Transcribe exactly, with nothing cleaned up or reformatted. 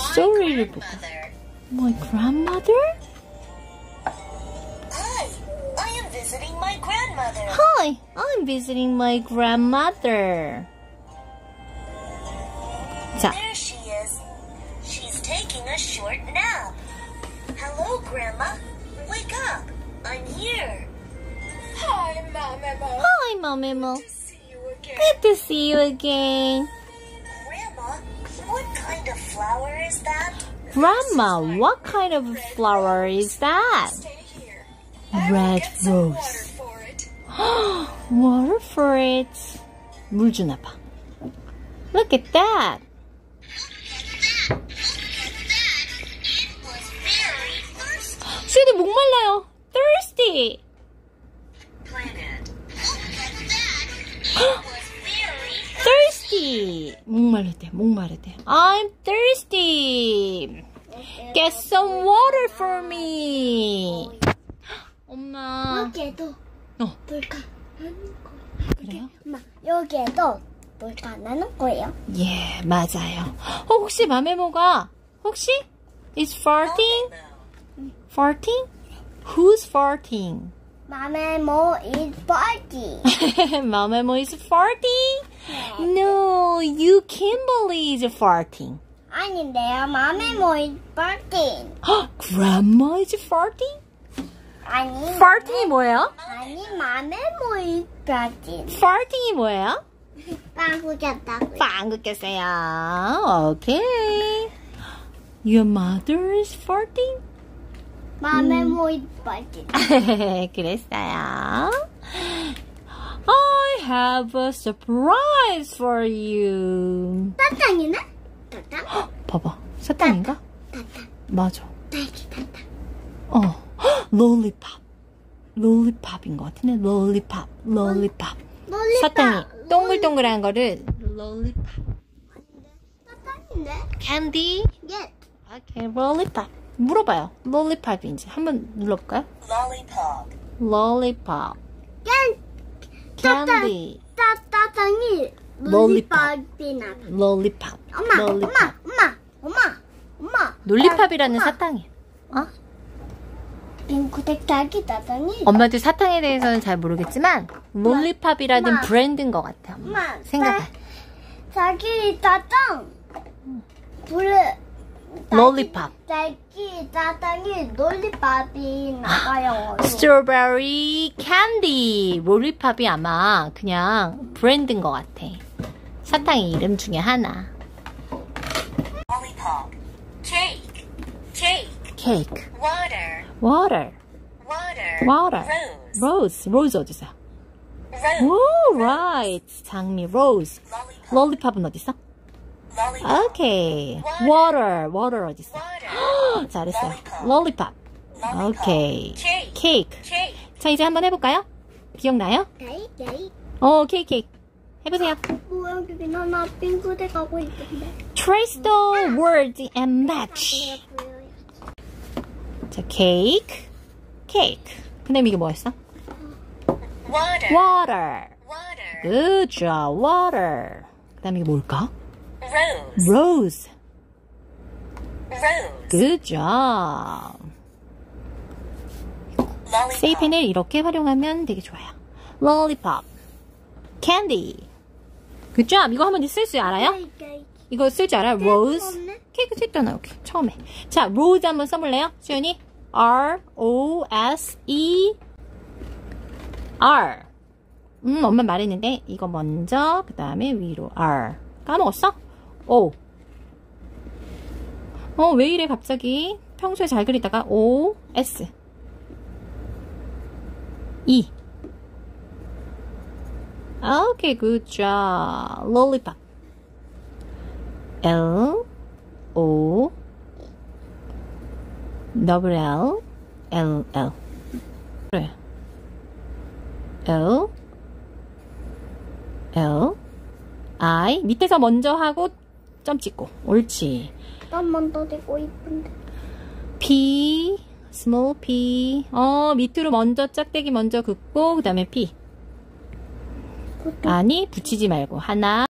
스토리를 보고. My grandmother? Hi, I am visiting my grandmother. Hi, I'm visiting my grandmother. 자, There she is. She's taking a short nap. Hello, Grandma. Wake up. I'm here. Hi, Mama. hi, Mommy Mo. To see you again. Good to see you again. Grandma, what kind of flower is that? Grandma, what kind of flower is that? Stay here. Red Get some water rose. for it. Water for it. 물 주나 봐. Look at that. 슈디 목말라요. Thirsty. Thirsty. 목마를 때, 목마를 때. I'm thirsty. Get some water for me. 엄마. 여기에도 어, 물가 나는 거. 그래요? 엄마, 여기에도 물가 나는 거예요. 예, 맞아요. 어, 혹시 맘에모가 혹시 is farting? Farting? Who's farting? 맘에모 is party. 맘에모 is farting? No, you Kimberly is farting. 아닌데요, 맘에모 is party. Grandma is farting? 아니, farting이 뭐예요? 아니 맘에모 is party. farting이 뭐예요? 빵꾸 꼈다고요. 빵 긋겠어요. Okay. Your mother is farting? 맘에모 is party. 그랬어요. I have a surprise for you. 사탕이네? 사탕? 봐봐. 사탕인가? 사탕. 맞아. 딸기 사탕. 어. 롤리팝. 롤리팝인 것 같은데. 롤리팝. 롤리팝. 롤리팝. 사탕이 동글동글한 거를 롤리팝. 사탕인데? 캔디? 예. 오케이. 롤리팝. 물어봐요. 롤리팝인지. 한번 눌러볼까요? Lollipop. 롤리팝. 깬. 캔디. 따 따탕이 롤리팝. 롤리팝이나. 롤리팝. 엄마, 롤리팝. 엄마, 엄마, 엄마, 엄마. 롤리팝이라는 엄마. 사탕이에요. 어? 핑크색 딸기 따탕이. 엄마도 사탕에 대해서는 잘 모르겠지만 롤리팝이라는 엄마. 브랜드인 것 같아. 엄마, 생각해. 딸기 따탕. 불. 롤리팝. 딸기 따탕이 롤리팝이 나가요. 스트로베리 캔디. 롤리팝이 아마 그냥 브랜드인 것 같아. 사탕 이름 중에 하나. Lollipop. Cake. Cake. 케이크. Water. water. Water. water. Rose. rose. rose 어디서? Rose. 오, right. 장미 rose. Lollipop. 롤리팝은 어디서? Lollipop. 오케이. water. water 어디서? Water. 잘했어요. Lollipop. 롤리팝. Lollipop. 오케이. Cake. 케이크. Cake. 자, 이제 한번 해볼까요? 기억나요? 에이, 에이. 어, 케이크, 케이크. 해보세요. 뭐야, 여기 나 핑크색 가고 있던데. Trace the words and match. 자, 케이크, 케이크. 그 다음에 이게 뭐였어? Water. Water. Water. Good job, water. 그 다음에 이게 뭘까? Rose. Rose. Rose. Good job. Lollipop. 세이펜을 이렇게 활용하면 되게 좋아요. Lollipop. Candy. Good job. 이거 한번 쓸 줄 알아요? 이거 쓸 줄 알아요? Rose. 없네. 케이크 썼잖아, 여기. 처음에. 자, rose 한번 써볼래요? 수연이? R, O, S, E, R. 음, 엄마 말했는데, 이거 먼저, 그 다음에 위로, R. 까먹었어? O. 어, 왜 이래, 갑자기? 평소에 잘 그리다가, O, S. E. 오케이, good job. Lollipop. L, O, double L, L, L. 그래. L, L, I. 밑에서 먼저 하고 점 찍고. 옳지. 한번 더 되고 이쁜데. P, small p. 어, 밑으로 먼저 짝대기 먼저 긋고, 그 다음에 P. 아니, 붙이지 말고. 하나.